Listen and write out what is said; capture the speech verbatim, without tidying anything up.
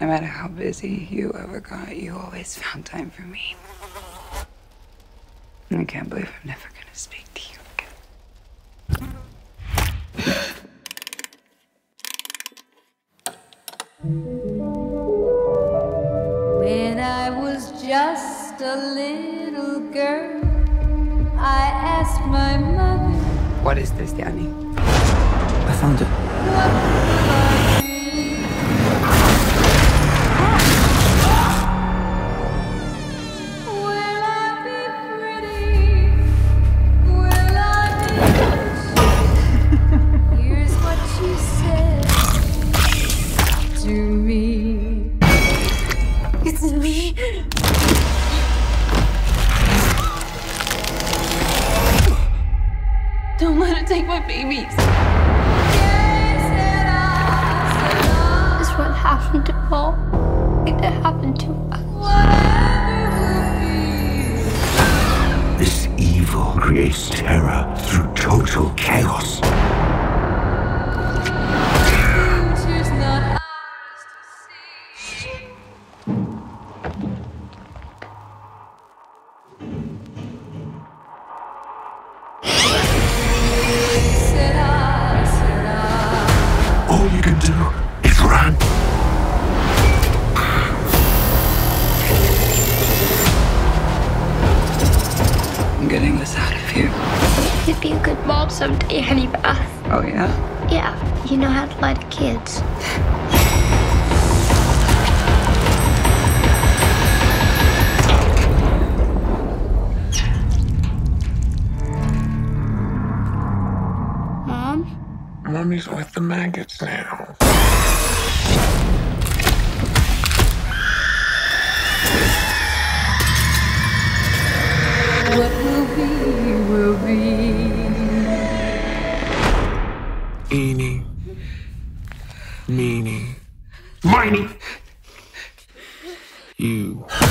No matter how busy you ever got, you always found time for me. And I can't believe I'm never gonna speak to you again. When I was just a little girl, I asked my mother, What is this, Danny? I found it. what will I be? Will I be pretty? Will I be rich? Here's what she said to me. It's me. Don't let it take my babies. This is what happened to Paul. It happened to us. This evil creates terror through total chaos. Future's not ours to see. Said I, said I. All you can do is run. I'm getting this out of here. You'd be a good mom someday, Honey Bath. Oh, yeah? Yeah, you know how to lie to kids. Mom? Mommy's with the maggots now. What will be, will be. Eeny, meeny, miny. You.